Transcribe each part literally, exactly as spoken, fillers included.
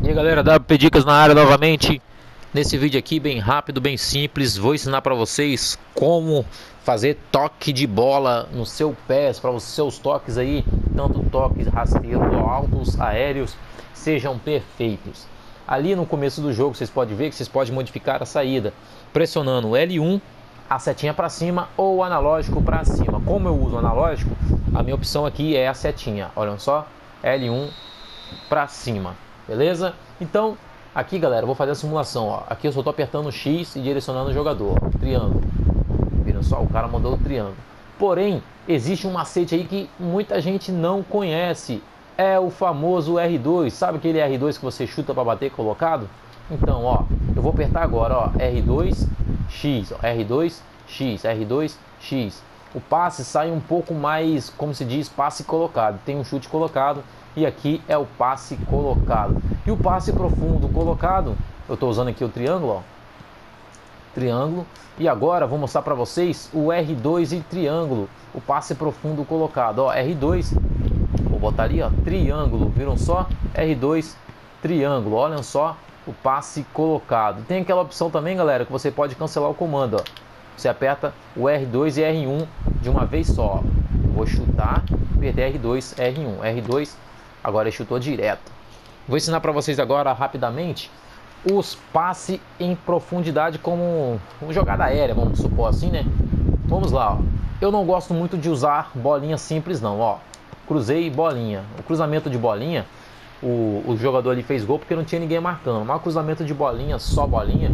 E aí galera, W P Dicas na área novamente. Nesse vídeo aqui bem rápido, bem simples, vou ensinar para vocês como fazer toque de bola no seu pés, para os seus toques aí, tanto toques rasteiros ou altos, aéreos, sejam perfeitos. Ali no começo do jogo vocês podem ver que vocês podem modificar a saída pressionando o L um, a setinha para cima ou o analógico para cima. Como eu uso o analógico, a minha opção aqui é a setinha. Olhem só, L um para cima. Beleza? Então, aqui galera, eu vou fazer a simulação, ó. Aqui eu só tô apertando o X e direcionando o jogador, ó. Triângulo. Viram só? O cara mandou o triângulo. Porém, existe um macete aí que muita gente não conhece. É o famoso R dois. Sabe aquele R dois que você chuta para bater colocado? Então, ó, eu vou apertar agora, ó, R dois X, ó, R dois X, R dois X. O passe sai um pouco mais, como se diz, passe colocado. Tem um chute colocado. E aqui é o passe colocado. E o passe profundo colocado, eu estou usando aqui o triângulo, ó. Triângulo. E agora vou mostrar para vocês o R dois e triângulo. O passe profundo colocado, ó. R dois, vou botar ali, ó. Triângulo, viram só? R dois, triângulo. Olhem só o passe colocado. Tem aquela opção também, galera, que você pode cancelar o comando, ó. Você aperta o R dois e R um de uma vez só. Vou chutar, apertei R dois, R um, R dois. Agora ele chutou direto. Vou ensinar para vocês agora rapidamente os passes em profundidade como uma jogada aérea, vamos supor assim, né? Vamos lá, ó. Eu não gosto muito de usar bolinha simples não, ó. Cruzei bolinha. O cruzamento de bolinha, o, o jogador ali fez gol porque não tinha ninguém marcando. Mas o cruzamento de bolinha, só bolinha,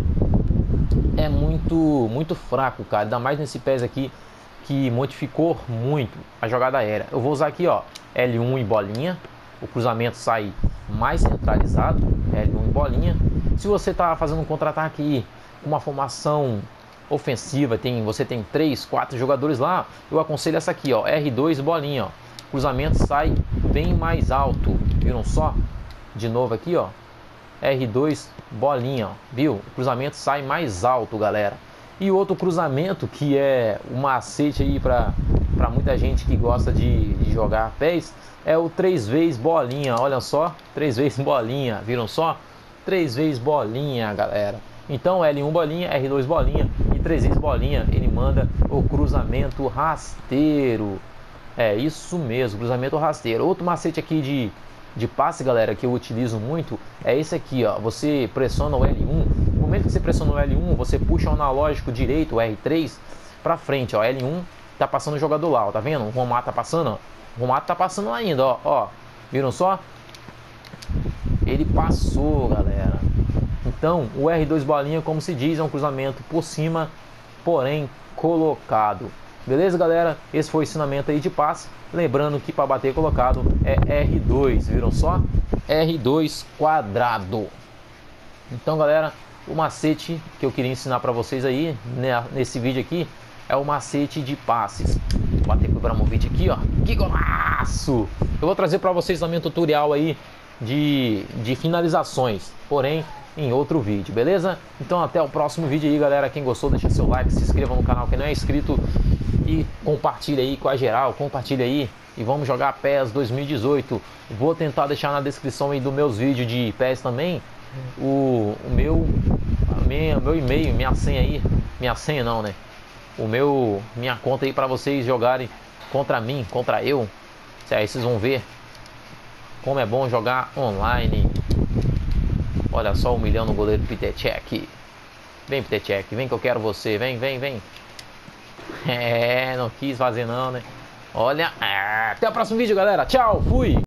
é muito, muito fraco, cara. Ainda mais nesse pés aqui que modificou muito a jogada aérea. Eu vou usar aqui, ó, L um e bolinha. O cruzamento sai mais centralizado, L um e bolinha. Se você está fazendo um contra-ataque com uma formação ofensiva, tem, você tem três, quatro jogadores lá, eu aconselho essa aqui, ó, R dois bolinha, ó. O cruzamento sai bem mais alto, viram só? De novo aqui, ó, R dois bolinha, ó. Viu? O cruzamento sai mais alto, galera. E outro cruzamento que é um macete aí para para muita gente que gosta de, de jogar pés, é o três vezes bolinha. Olha só, três vezes bolinha, viram só? Três vezes bolinha, galera. Então L um bolinha, R dois bolinha e três vezes bolinha, ele manda o cruzamento rasteiro. É isso mesmo, cruzamento rasteiro. Outro macete aqui de, de passe, galera, que eu utilizo muito, é esse aqui, ó. Você pressiona o L um, no momento que você pressiona o L um, você puxa o analógico direito, o R três, pra frente, ó, L um. Tá passando o jogador lá, ó, tá vendo? O Romato tá passando, ó. O Romato tá passando lá ainda, ó, ó. Viram só? Ele passou, galera. Então, o R dois bolinha, como se diz, é um cruzamento por cima, porém colocado. Beleza, galera? Esse foi o ensinamento aí de passe. Lembrando que para bater colocado é R dois, viram só? R dois quadrado. Então, galera, o macete que eu queria ensinar para vocês aí, né, nesse vídeo aqui, é o macete de passes. Vou bater com o Ibrahimovic aqui, ó. Que golaço! Eu vou trazer para vocês também um tutorial aí de, de finalizações, porém em outro vídeo, beleza? Então até o próximo vídeo aí, galera. Quem gostou, deixa seu like, se inscreva no canal quem não é inscrito e compartilha aí com a geral, compartilha aí e vamos jogar PES dois mil e dezoito. Vou tentar deixar na descrição aí dos meus vídeos de PES também o, o meu, a minha, meu e-mail, minha senha aí, minha senha não, né? O meu, minha conta aí para vocês jogarem contra mim, contra eu. Aí vocês vão ver como é bom jogar online. Olha só, humilhando o goleiro Pitechek. Vem, Pitechek, vem que eu quero você. Vem, vem, vem. É, não quis fazer não, né? Olha, até o próximo vídeo, galera. Tchau, fui!